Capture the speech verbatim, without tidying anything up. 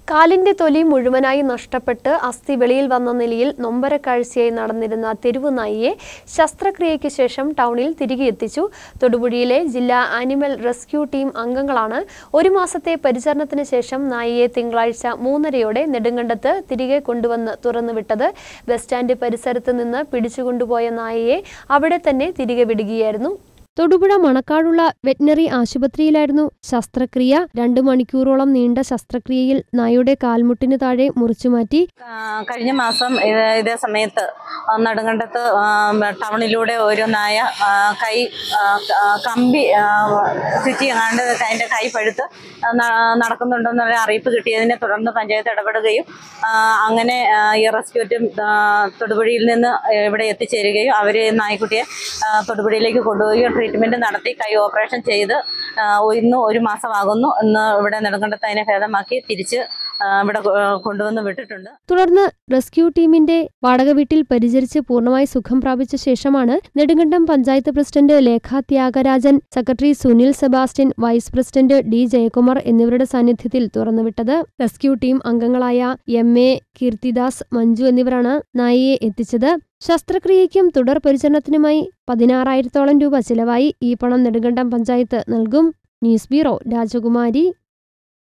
കാലിന്റെ തൊലി മുഴുവനായി നഷ്ടപ്പെട്ട് അസ്ഥി വെളിയിൽ വന്ന നിലയിൽ നൊമ്പരക്കാഴ്ചയായി നടന്നിരുന്ന തെരുവ് നായിയെ ശസ്ത്രക്രിയയ്ക്ക് ശേഷം ടൗണിൽ തിരികെ എത്തിച്ചു. തൊടുപുഴയിലെ ജില്ലാ ആനിമൽ റെസ്ക്യൂ ടീം അംഗങ്ങളാണ് ഒരു മാസത്തെ പരിചരണത്തിന് ശേഷം നായിയെ തിങ്കളാഴ്ച മൂന്നരയോടെ നെടുങ്കണ്ടത്ത് തിരികെ കൊണ്ടുവന്ന് തുറന്നുവിട്ടത്. ബസ് സ്റ്റാൻഡ് പരിസരത്ത് നിന്ന് പിടിച്ചുകൊണ്ടുപോയ നായയെ അവിടെ തന്നെ തിരികെ വിടുകയായിരുന്നു. തൊടുപുഴ മണക്കാടുള്ള വെറ്റിനറി ആശുപത്രിയിലായിരുന്നു ശസ്ത്രക്രിയ. രണ്ടു മണിക്കൂറോളം നീണ്ട ശസ്ത്രക്രിയയിൽ നായയുടെ കാൽമുട്ടിന് താഴെ മുറിച്ചുമാറ്റി. കഴിഞ്ഞ മാസം ഇതേ സമയത്ത് നെടുങ്കണ്ടത്ത് ടൗണിലൂടെ ഒരു നായ കൈ കമ്പി ചുറ്റി കണ്ട് അതിൻ്റെ കൈ പഴുത്ത് നടക്കുന്നുണ്ടെന്നുള്ള അറിയിപ്പ് കിട്ടിയതിനെ തുടർന്ന് പഞ്ചായത്ത് ഇടപെടുകയും അങ്ങനെ ഈ റെസ്ക്യൂ ടീം തൊടുപുഴയിൽ നിന്ന് ഇവിടെ എത്തിച്ചേരുകയും അവർ നായ്ക്കുട്ടിയെ തൊടുപുഴയിലേക്ക് കൊണ്ടുപോവുകയും ട്രീറ്റ്മെന്റ് നടത്തി കൈ ഓപ്പറേഷൻ ചെയ്ത് ഇന്ന് ഒരു മാസമാകുന്നു. ഇന്ന് ഇവിടെ നെടുങ്കണ്ടത്ത് അതിനെ ഭേദമാക്കി തിരിച്ച് ഇവിടെ കൊണ്ടുവന്ന് വിട്ടിട്ടുണ്ട്. തുടർന്ന് റെസ്ക്യൂ ടീമിന്റെ വാടക വീട്ടിൽ പരിചരിച്ച് പൂർണ്ണമായി സുഖം പ്രാപിച്ച ശേഷമാണ് Nedumkandam panchayat president Lekha Thyagarajan, secretary Sunil Sebastian, vice president D Jayakumar എന്നിവരുടെ സാന്നിധ്യത്തിൽ തുറന്നുവിട്ടത്. റെസ്ക്യൂ ടീം അംഗങ്ങളായ എം എ കീർത്തിദാസ്, മഞ്ജു എന്നിവരാണ് നായയെ എത്തിച്ചത്. ശസ്ത്രക്രിയയ്ക്കും തുടർ പരിചരണത്തിനുമായി പതിനാറായിരത്തോളം രൂപ ചിലവായി. ഈ പണം നെടുങ്കണ്ടം പഞ്ചായത്ത് നൽകും. ന്യൂസ് ബ്യൂറോ, രാജകുമാരി.